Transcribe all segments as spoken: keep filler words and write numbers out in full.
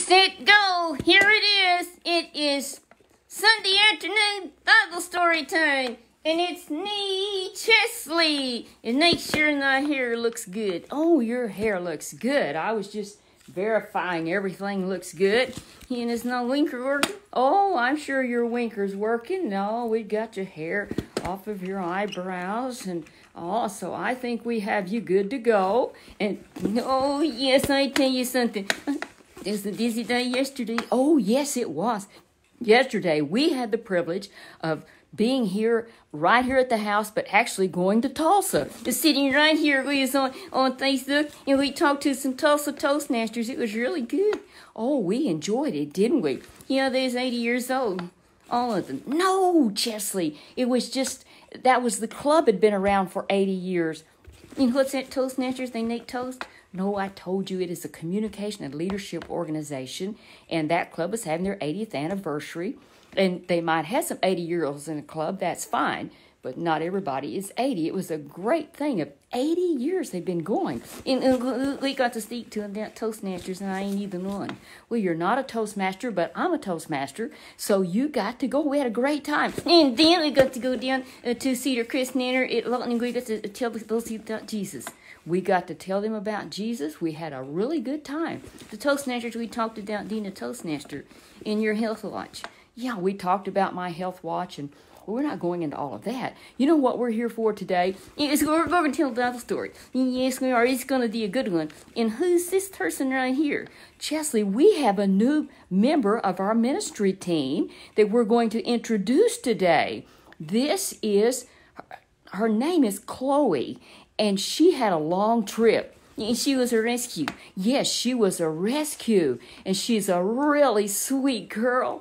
set, go. Here it is. It is Sunday afternoon Bible story time. And it's me, Chesley. And make sure my hair looks good. Oh, your hair looks good. I was just verifying everything looks good. And is no winker working? Oh, I'm sure your winker's working. No, we got your hair off of your eyebrows. And oh, so I think we have you good to go. And oh, yes, I tell you something. It was a busy day yesterday. Oh, yes, it was. Yesterday, we had the privilege of being here, right here at the house, but actually going to Tulsa. Just sitting right here with us on, on Facebook, and we talked to some Tulsa Toastmasters. It was really good. Oh, we enjoyed it, didn't we? Yeah, they're eighty years old. All of them. No, Chesley. It was just, that was the club had been around for eighty years. And what's that, Toastmasters? They make toast? No, I told you it is a communication and leadership organization, and that club is having their eightieth anniversary. And they might have some eighty-year-olds in the club, that's fine, but not everybody is eighty. It was a great thing. Of eighty years they've been going. And uh, we got to speak to them about Toastmasters, and I ain't even one. Well, you're not a Toastmaster, but I'm a Toastmaster, so you got to go. We had a great time. And then we got to go down uh, to Cedar Crest Manor at Lawton, and we got to tell those people about Jesus. We got to tell them about Jesus. We had a really good time. The Toastmasters, we talked about being a Toastmaster in your health watch. Yeah, we talked about my health watch, and well, we're not going into all of that. You know what we're here for today? Is we're going to tell a Bible story. Yes, we are. It's going to be a good one. And who's this person right here? Chesley, we have a new member of our ministry team that we're going to introduce today. This is, her name is Chloe, and she had a long trip. And she was a rescue. Yes, she was a rescue, and she's a really sweet girl.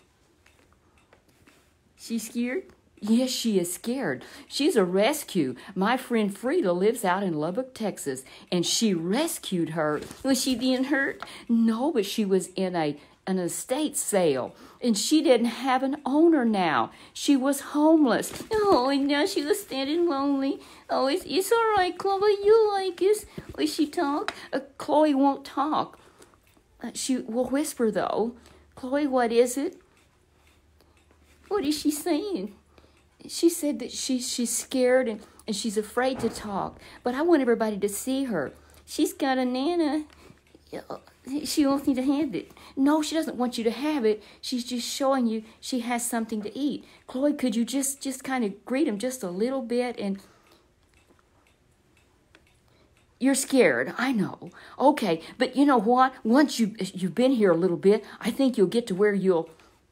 She's scared? Yes, she is scared. She's a rescue. My friend Frida lives out in Lubbock, Texas, and she rescued her. Was she being hurt? No, but she was in a an estate sale, and she didn't have an owner now. She was homeless. Oh, and now she was standing lonely. Oh, it's, it's all right, Chloe. You like us. Will she talk? Uh, Chloe won't talk. Uh, she will whisper, though. Chloe, what is it? What is she saying? She said that she, she's scared and, and she's afraid to talk. But I want everybody to see her. She's got a nana. She wants me to have it. No, she doesn't want you to have it. She's just showing you she has something to eat. Chloe, could you just, just kind of greet him just a little bit? And you're scared. I know. Okay, but you know what? Once you, you've been here a little bit, I think you'll get to where you'll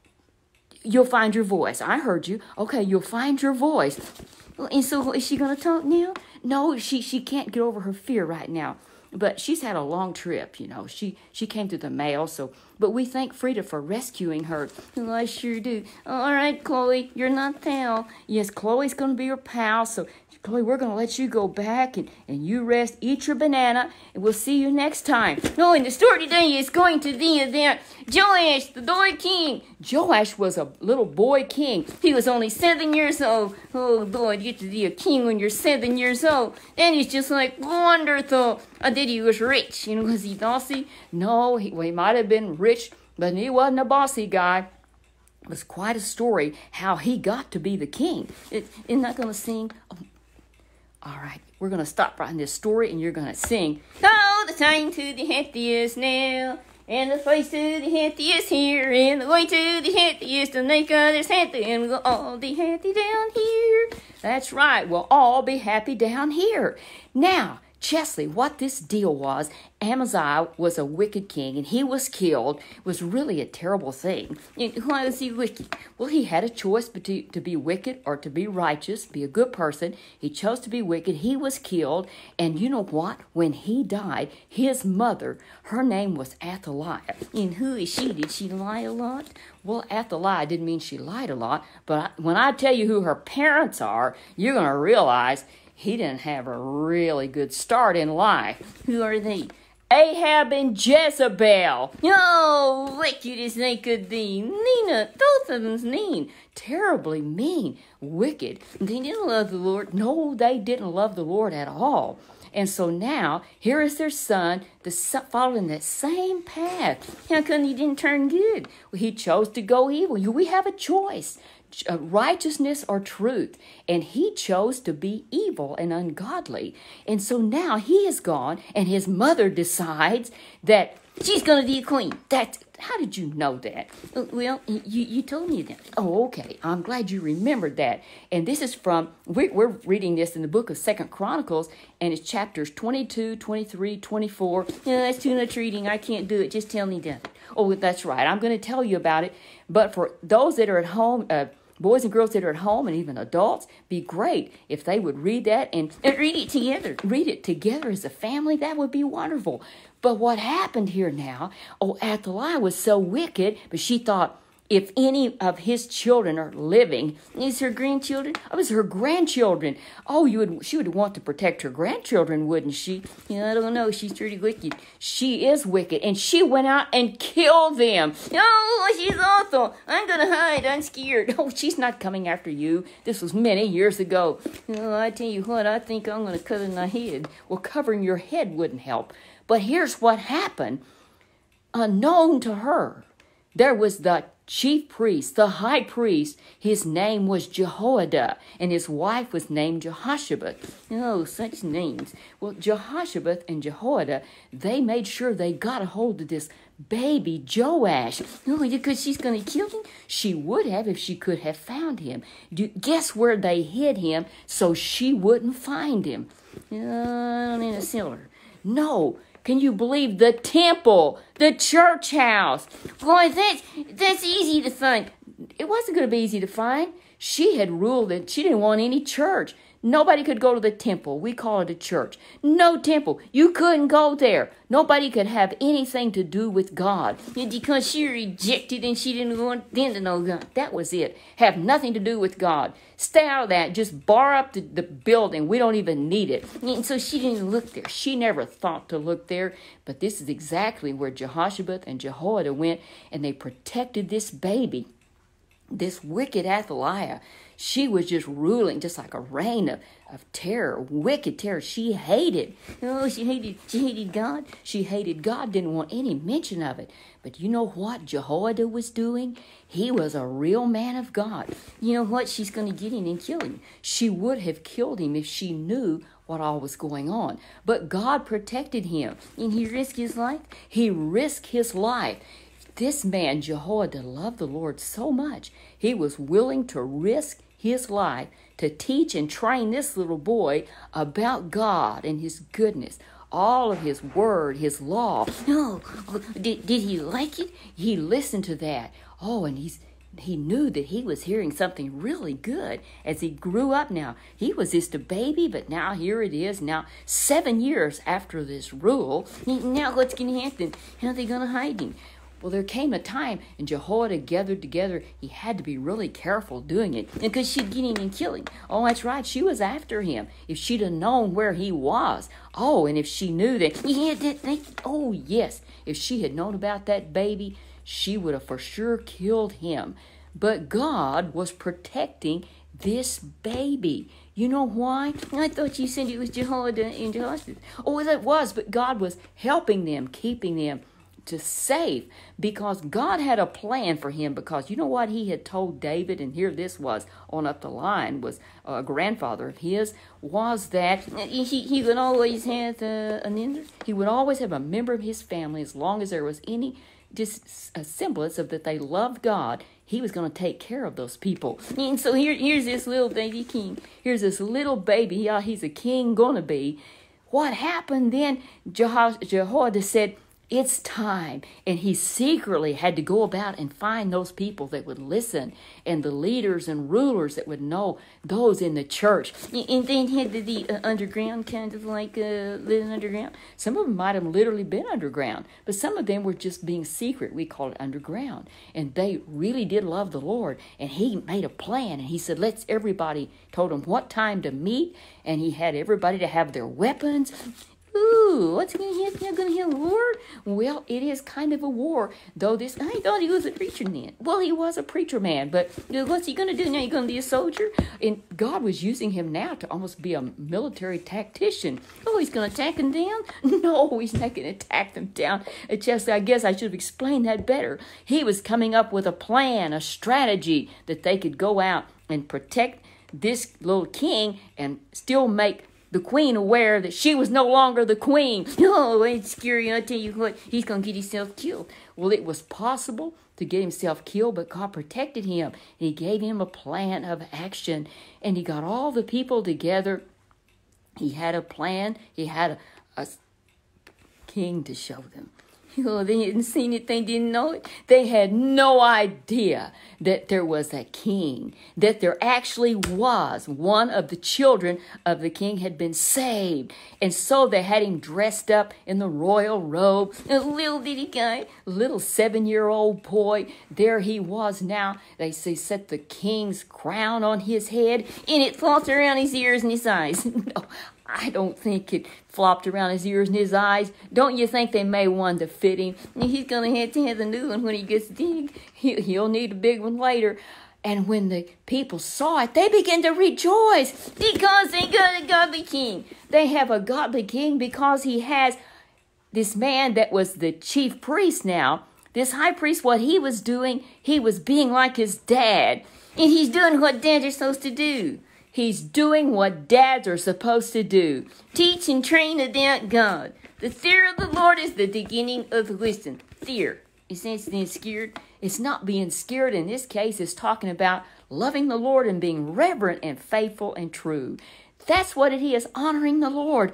You'll find your voice. I heard you. Okay, you'll find your voice. And so is she going to talk now? No, she, she can't get over her fear right now. But she's had a long trip, you know. She she came through the mail, so... But we thank Frida for rescuing her. Oh, I sure do. All right, Chloe, you're not pal. Yes, Chloe's going to be your pal, so... Chloe, we're going to let you go back, and, and you rest, eat your banana, and we'll see you next time. Oh, and the story today is going to be about Joash, the boy king. Joash was a little boy king. He was only seven years old. Oh, boy, you get to be a king when you're seven years old. And he's just like, wonderful. I did he was rich. You know, was he bossy? No, he, well, he might have been rich, but he wasn't a bossy guy. It was quite a story how he got to be the king. It, isn't that going to sing? Oh, all right, we're going to stop writing this story, and you're going to sing. Oh, the time to the happiest now, and the place to the happiest here, and the way to the happiest to make others happy, and we'll all be happy down here. That's right, we'll all be happy down here. Now, Chesley, what this deal was, Amaziah was a wicked king, and he was killed. It was really a terrible thing. And why was he wicked? Well, he had a choice to, to be wicked or to be righteous, be a good person. He chose to be wicked. He was killed. And you know what? When he died, his mother, her name was Athaliah. And who is she? Did she lie a lot? Well, Athaliah didn't mean she lied a lot, but when I tell you who her parents are, you're going to realize he didn't have a really good start in life. Who are they? Ahab and Jezebel. Oh, wicked as they could be. Nina, both of them's mean. Terribly mean. Wicked. They didn't love the Lord. No, they didn't love the Lord at all. And so now, here is their son, the son following that same path. How come he didn't turn good? Well, he chose to go evil. We have a choice. Uh, righteousness or truth, and he chose to be evil and ungodly. And so now he is gone, and his mother decides that she's going to be a queen. That how did you know that? Well, you, you told me that. Oh, okay. I'm glad you remembered that. And this is from, we're, we're reading this in the book of Second Chronicles, and it's chapters twenty-two, twenty-three, twenty-four. Yeah, that's too much reading. I can't do it. Just tell me that. Oh, that's right. I'm going to tell you about it. But for those that are at home, uh, boys and girls that are at home, and even adults, be great if they would read that and, and read it together. Read it together as a family. That would be wonderful. But what happened here now, oh, Athaliah was so wicked, but she thought, if any of his children are living, is her grandchildren? Oh, it was her grandchildren. Oh, you would. She would want to protect her grandchildren, wouldn't she? Yeah, I don't know. She's pretty wicked. She is wicked, and she went out and killed them. Oh, she's awful. I'm gonna hide. I'm scared. Oh, she's not coming after you. This was many years ago. Oh, I tell you what. I think I'm gonna cover my head. Well, covering your head wouldn't help. But here's what happened. Unknown to her, there was the chief priest, the high priest. His name was Jehoiada, and his wife was named Jehoshaphat. Oh, such names. Well, Jehoshaphat and Jehoiada, they made sure they got a hold of this baby Joash. Oh, because she's going to kill him? She would have if she could have found him. Do, guess where they hid him so she wouldn't find him? Uh, in a cellar. No. Can you believe the temple, the church house? Boy, that's, that's easy to find. It wasn't going to be easy to find. She had ruled that she didn't want any church. Nobody could go to the temple. We call it a church. No temple. You couldn't go there. Nobody could have anything to do with God. Because she rejected and she didn't want them to know God. That was it. Have nothing to do with God. Stay out of that. Just bar up the, the building. We don't even need it. And so she didn't look there. She never thought to look there. But this is exactly where Jehoshaphat and Jehoiada went, and they protected this baby. This wicked Athaliah, she was just ruling just like a reign of, of terror, wicked terror. She hated, oh, she hated, she hated God. She hated God, didn't want any mention of it. But you know what Jehoiada was doing? He was a real man of God. You know what? She's going to get him and kill him. She would have killed him if she knew what all was going on. But God protected him, and he risked his life. He risked his life. This man, Jehoiada, loved the Lord so much, he was willing to risk his life to teach and train this little boy about God and his goodness, all of his word, his law. No, oh, did, did he like it? He listened to that. Oh, and he's he knew that he was hearing something really good as he grew up now. He was just a baby, but now here it is. Now, seven years after this rule, now what's going to happen? How are they going to hide him? Well, there came a time, and Jehoiada gathered together. He had to be really careful doing it, because she'd get him and kill him. Oh, that's right. She was after him. If she'd have known where he was. Oh, and if she knew that, yeah, that they, oh, yes. If she had known about that baby, she would have for sure killed him. But God was protecting this baby. You know why? I thought you said it was Jehoiada and Jehoshaphat. Oh, that was, but God was helping them, keeping them to save, because God had a plan for him. Because you know what he had told David, and here this was on up the line, was a grandfather of his, was that he, he would always have uh, an in, he would always have a member of his family, as long as there was any just a semblance of that they loved God, he was going to take care of those people. And so here, here's this little baby king. Here's this little baby. Yeah, he's a king gonna be. What happened then? Jeho- Jehoiada said, it's time. And he secretly had to go about and find those people that would listen, and the leaders and rulers that would know, those in the church. And then he had the, the uh, underground, kind of like uh, living underground. Some of them might have literally been underground, but some of them were just being secret. We call it underground. And they really did love the Lord. And he made a plan, and he said, let's everybody, told them what time to meet, and he had everybody to have their weapons. Ooh, what's going to happen? You're going to hear the Lord? Well, it is kind of a war, though this, I thought he was a preacher then. Well, he was a preacher man, but you know, what's he going to do now? He's going to be a soldier? And God was using him now to almost be a military tactician. Oh, he's going to attack them down? No, he's not going to attack them down. It's just, I guess I should have explained that better. He was coming up with a plan, a strategy that they could go out and protect this little king and still make the queen aware that she was no longer the queen. No, it's scary. I tell you what, he's going to get himself killed. Well, it was possible to get himself killed, but God protected him. And he gave him a plan of action. And he got all the people together. He had a plan. He had a, a king to show them. Oh, they hadn't seen it. They didn't know it. They had no idea that there was a king, that there actually was one of the children of the king had been saved. And so they had him dressed up in the royal robe. A little bitty guy, little seven-year-old boy. There he was now. They say set the king's crown on his head, and it flopped around his ears and his eyes. No, I don't think it flopped around his ears and his eyes. Don't you think they made one to fit him? He's going to have to have a new one when he gets big. He, he'll need a big one later. And when the people saw it, they began to rejoice because they got a godly king. They have a godly king because he has this man that was the chief priest now. This high priest, what he was doing, he was being like his dad. And he's doing what dads are supposed to do. He's doing what dads are supposed to do. Teach and train about God. The fear of the Lord is the beginning of wisdom. Fear. Is it being scared? It's not being scared in this case. It's talking about loving the Lord and being reverent and faithful and true. That's what it is, honoring the Lord.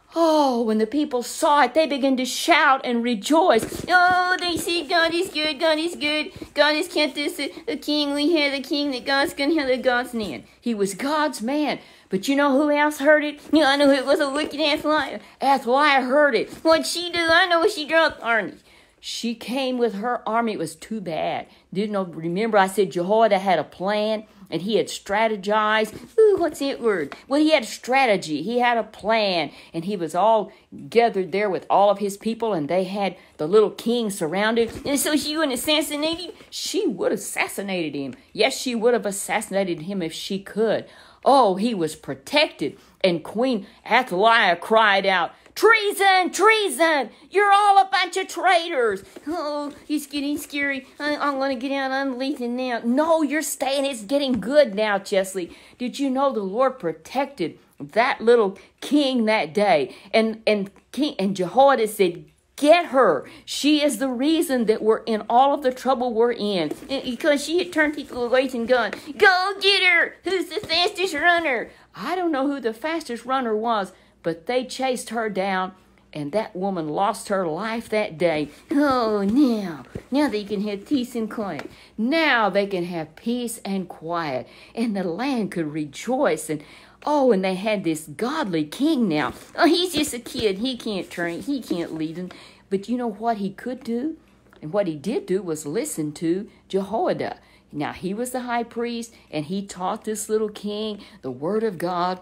Oh, when the people saw it, they began to shout and rejoice. Oh, they see God is good, God is good. God has kept us a, a king. We had a king that God's going to have a God's man. He was God's man. But you know who else heard it? You know, I know it was a wicked Athaliah. Athaliah heard it. What'd she do? I know she dropped Arnie. She came with her army. It was too bad. Didn't know, remember I said Jehoiada had a plan? And he had strategized. Ooh, what's that word? Well, he had strategy. He had a plan. And he was all gathered there with all of his people. And they had the little king surrounded. And so she wouldn't assassinate him. She would have assassinated him. Yes, she would have assassinated him if she could. Oh, he was protected. And Queen Athaliah cried out, treason, treason! You're all a bunch of traitors. Oh, it's getting scary. I, I'm going to get out. I'm leaving now. No, you're staying. It's getting good now, Chesley. Did you know the Lord protected that little king that day? And and King and Jehoiada said, get her. She is the reason that we're in all of the trouble we're in. Because she had turned people away and gone, go get her. Who's the fastest runner? I don't know who the fastest runner was, but they chased her down, and that woman lost her life that day. Oh, now, now they can have peace and quiet. Now they can have peace and quiet, and the land could rejoice. And oh, and they had this godly king now. Oh, he's just a kid. He can't train. He can't lead them. But you know what he could do? And what he did do was listen to Jehoiada. Now, he was the high priest, and he taught this little king the word of God.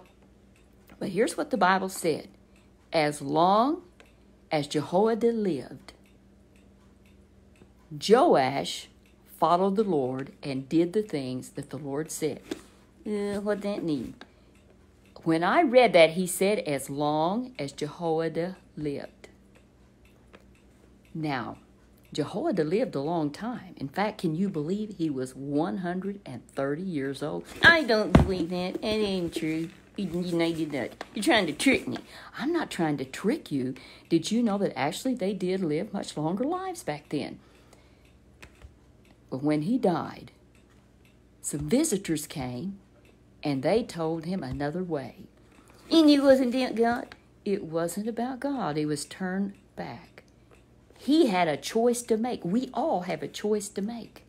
But here's what the Bible said. As long as Jehoiada lived, Joash followed the Lord and did the things that the Lord said. Uh, what that mean? When I read that, he said, as long as Jehoiada lived. Now, Jehoiada lived a long time. In fact, can you believe he was one hundred thirty years old? I don't believe that. It ain't true. You, you know, you that. You're trying to trick me. I'm not trying to trick you. Did you know that actually they did live much longer lives back then? But when he died, some visitors came, and they told him another way. And it wasn't about God. It wasn't about God. It was turned back. He had a choice to make. We all have a choice to make.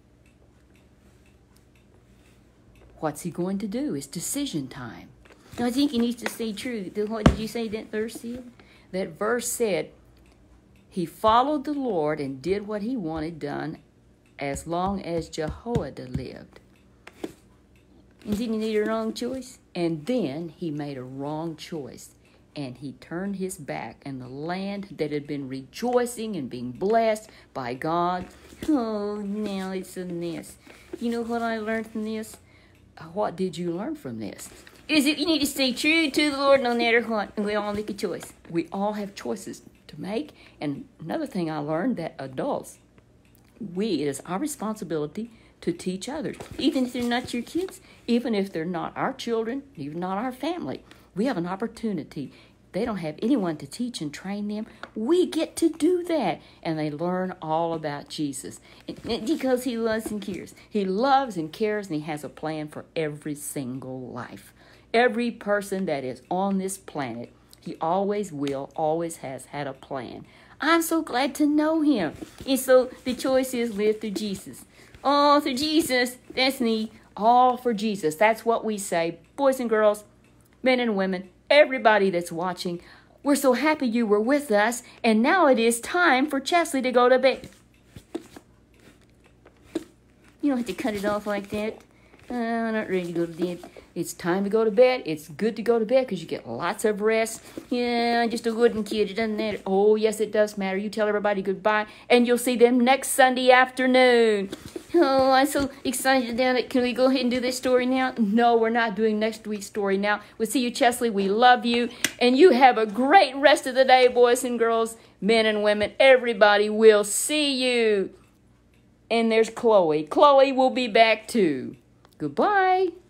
What's he going to do? It's decision time. Now, I think he needs to stay true. What did you say that verse said? That verse said, he followed the Lord and did what he wanted done as long as Jehoiada lived. And then he made a wrong choice. And then he made a wrong choice. and he turned his back, and the land that had been rejoicing and being blessed by God, oh, now it's a mess. You know what I learned from this? What did you learn from this? Is it you need to stay true to the Lord no matter what, and we all make a choice. We all have choices to make. And another thing I learned, that adults, we, it is our responsibility to teach others, even if they're not your kids, even if they're not our children, even not our family. We have an opportunity. They don't have anyone to teach and train them. We get to do that. And they learn all about Jesus. Because he loves and cares. He loves and cares, and he has a plan for every single life. Every person that is on this planet, he always will, always has had a plan. I'm so glad to know him. And so the choice is live through Jesus. All through Jesus. That's me. All for Jesus. That's what we say. Boys and girls, men and women, everybody that's watching, we're so happy you were with us, and now it is time for Chesley to go to bed. You don't have to cut it off like that. Uh, I'm not ready to go to bed. It's time to go to bed. It's good to go to bed because you get lots of rest. Yeah, just a wooden kid. It doesn't matter. Oh, yes, it does matter. You tell everybody goodbye, and you'll see them next Sunday afternoon. Oh, I'm so excited about it. Can we go ahead and do this story now? No, we're not doing next week's story now. We'll see you, Chesley. We love you, and you have a great rest of the day, boys and girls, men and women. Everybody will see you. And there's Chloe. Chloe will be back, too. Goodbye.